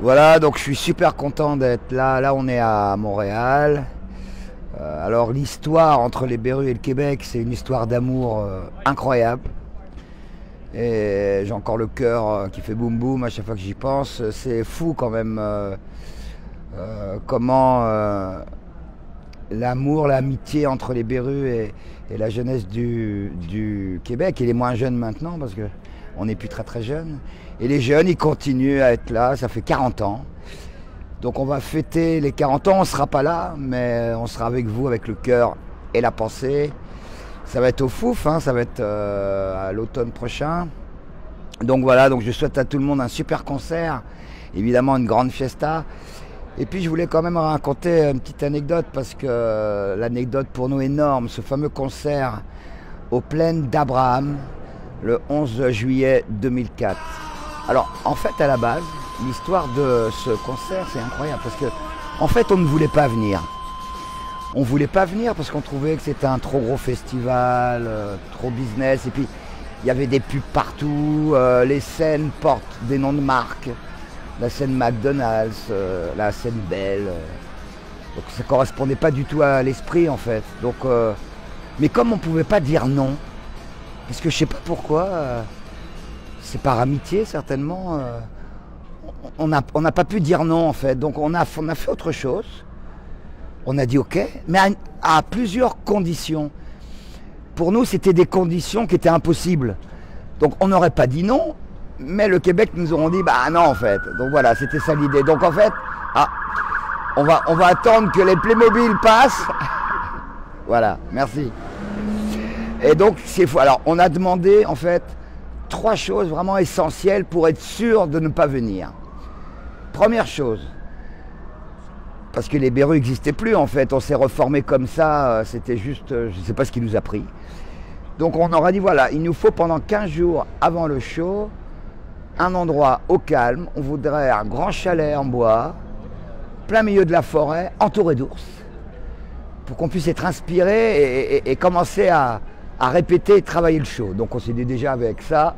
Voilà, donc je suis super content d'être là. Là, on est à Montréal. Alors, l'histoire entre les Berus et le Québec, c'est une histoire d'amour incroyable. Et j'ai encore le cœur qui fait boum boum à chaque fois que j'y pense. C'est fou quand même comment l'amour, l'amitié entre les Berus et la jeunesse du Québec. Et les moins jeunes maintenant, parce qu'on n'est plus très très jeunes. Et les jeunes, ils continuent à être là, ça fait 40 ans. Donc on va fêter les 40 ans, on ne sera pas là, mais on sera avec vous, avec le cœur et la pensée. Ça va être au Fouf, hein, ça va être à l'automne prochain. Donc voilà, donc je souhaite à tout le monde un super concert, évidemment une grande fiesta. Et puis je voulais quand même raconter une petite anecdote, parce que l'anecdote pour nous est énorme, ce fameux concert aux Plaines d'Abraham, le 11 juillet 2004. Alors en fait, à la base, l'histoire de ce concert, c'est incroyable, parce que en fait on ne voulait pas venir. On ne voulait pas venir parce qu'on trouvait que c'était un trop gros festival, trop business, et puis il y avait des pubs partout, les scènes portent des noms de marques, la scène McDonald's, la scène Bell, donc ça ne correspondait pas du tout à l'esprit en fait. Donc, mais comme on ne pouvait pas dire non, parce que je ne sais pas pourquoi, c'est par amitié certainement, on n'a pas pu dire non en fait, donc on a fait autre chose. On a dit ok, mais à plusieurs conditions. Pour nous, c'était des conditions qui étaient impossibles. Donc on n'aurait pas dit non, mais le Québec nous auront dit bah non en fait. Donc voilà, c'était ça l'idée. Donc en fait, on va attendre que les Playmobil passent. Voilà, merci. Et donc c'est fou. Alors on a demandé en fait 3 choses vraiment essentielles pour être sûr de ne pas venir. Première chose, parce que les Berus n'existaient plus en fait, on s'est reformé comme ça, c'était juste, je ne sais pas ce qui nous a pris. Donc on aura dit voilà, il nous faut pendant 15 jours avant le show, un endroit au calme, on voudrait un grand chalet en bois, plein milieu de la forêt, entouré d'ours, pour qu'on puisse être inspiré et commencer à répéter et travailler le show. Donc on s'est dit déjà avec ça,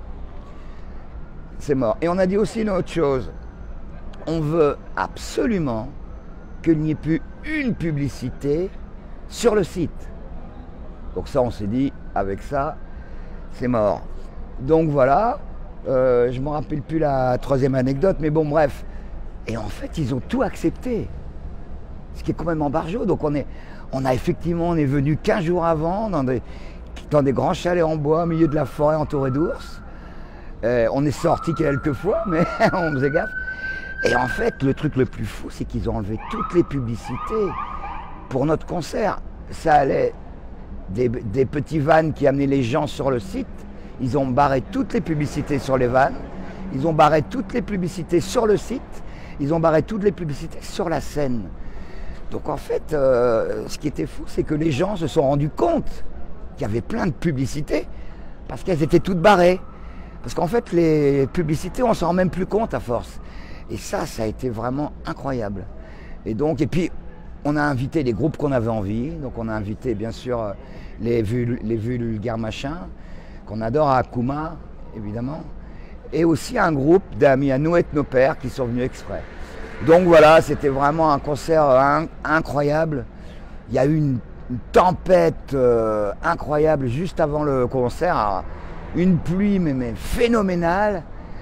c'est mort. Et on a dit aussi une autre chose, on veut absolument qu'il n'y ait plus une publicité sur le site. Donc ça, on s'est dit, avec ça, c'est mort. Donc voilà, je ne me rappelle plus la 3e anecdote, mais bon, bref. Et en fait, ils ont tout accepté, ce qui est quand même embargo. Donc on est venu 15 jours avant, dans des grands chalets en bois, au milieu de la forêt, entourés d'ours. On est sorti quelques fois, mais on faisait gaffe. Et en fait, le truc le plus fou, c'est qu'ils ont enlevé toutes les publicités pour notre concert. Ça allait des petits vans qui amenaient les gens sur le site. Ils ont barré toutes les publicités sur les vans. Ils ont barré toutes les publicités sur le site. Ils ont barré toutes les publicités sur la scène. Donc en fait, ce qui était fou, c'est que les gens se sont rendus compte qu'il y avait plein de publicités parce qu'elles étaient toutes barrées. Parce qu'en fait, les publicités, on s'en rend même plus compte à force. Et ça a été vraiment incroyable. Et puis, on a invité les groupes qu'on avait envie. Donc, on a invité, bien sûr, les Vulgaires Machins, qu'on adore à Akuma, évidemment. Et aussi un groupe d'amis à nous, Ethnopères, qui sont venus exprès. Donc, voilà, c'était vraiment un concert incroyable. Il y a eu une tempête incroyable juste avant le concert. Une pluie, mais phénoménale.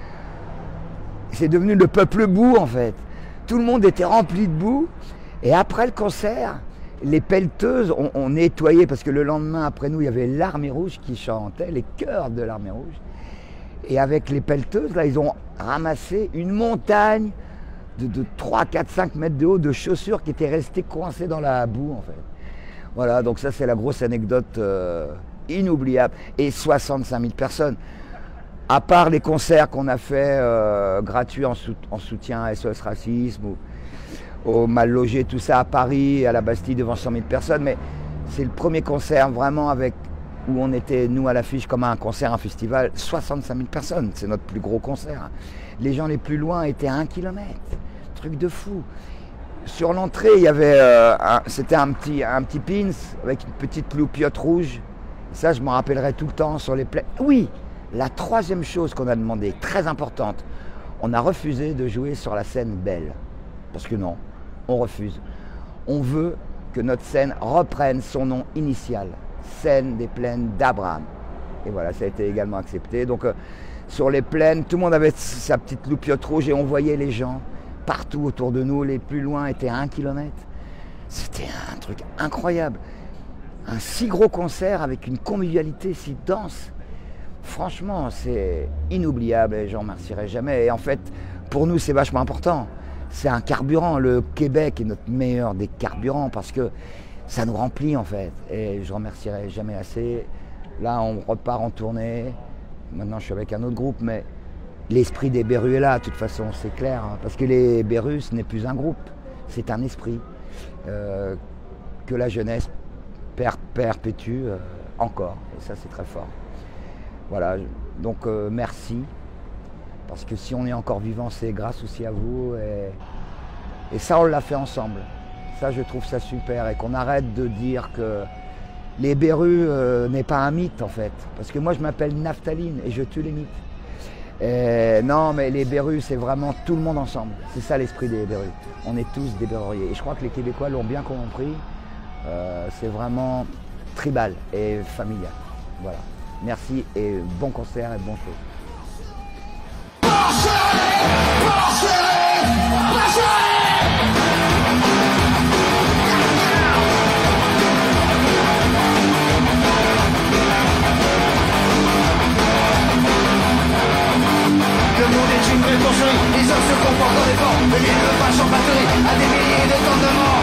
C'est devenu le peuple boue en fait. Tout le monde était rempli de boue. Et après le concert, les pelleteuses ont nettoyé, parce que le lendemain après nous, il y avait l'Armée Rouge qui chantait, les chœurs de l'Armée Rouge. Et avec les pelleteuses, là, ils ont ramassé une montagne de 3, 4, 5 mètres de haut de chaussures qui étaient restées coincées dans la boue en fait. Voilà, donc ça c'est la grosse anecdote inoubliable. Et 65 000 personnes. À part les concerts qu'on a fait gratuits en soutien à SOS Racisme ou au Mal Logé, tout ça à Paris, à la Bastille devant 100 000 personnes, mais c'est le premier concert vraiment où on était nous à l'affiche comme un concert, un festival, 65 000 personnes, c'est notre plus gros concert. Les gens les plus loin étaient à 1 kilomètre, truc de fou. Sur l'entrée, il y avait, c'était un petit pins avec une petite loupiote rouge, ça je m'en rappellerai tout le temps sur les plaines. Oui. La 3e chose qu'on a demandé, très importante, On a refusé de jouer sur la scène belle. Parce que non, on refuse. On veut que notre scène reprenne son nom initial, scène des plaines d'Abraham. Et voilà, ça a été également accepté. Donc sur les plaines, tout le monde avait sa petite loupiote rouge et on voyait les gens partout autour de nous. Les plus loin étaient à 1 kilomètre. C'était un truc incroyable. Un si gros concert avec une convivialité si dense. Franchement, c'est inoubliable et j'en remercierai jamais. Et en fait, pour nous, c'est vachement important. C'est un carburant. Le Québec est notre meilleur des carburants parce que ça nous remplit en fait. Et je ne remercierai jamais assez. Là, on repart en tournée. Maintenant, je suis avec un autre groupe, mais l'esprit des Berus est là, de toute façon, c'est clair. Hein, parce que les Berus, ce n'est plus un groupe, c'est un esprit que la jeunesse perpétue encore. Et ça, c'est très fort. Voilà, donc merci. Parce que si on est encore vivant, c'est grâce aussi à vous. Et ça, on l'a fait ensemble. Ça, je trouve ça super. Et qu'on arrête de dire que les Berus n'est pas un mythe, en fait. Parce que moi, je m'appelle Naphtaline et je tue les mythes. Et non, mais les Berus, c'est vraiment tout le monde ensemble. C'est ça l'esprit des Berus. On est tous des berruriers. Et je crois que les Québécois l'ont bien compris. C'est vraiment tribal et familial. Voilà. Merci et bon concert et bon show. Le monde est une vraie boucherie, les hommes se comportent dans les vents, le lieu de vache en batterie, à des milliers de temps de mort.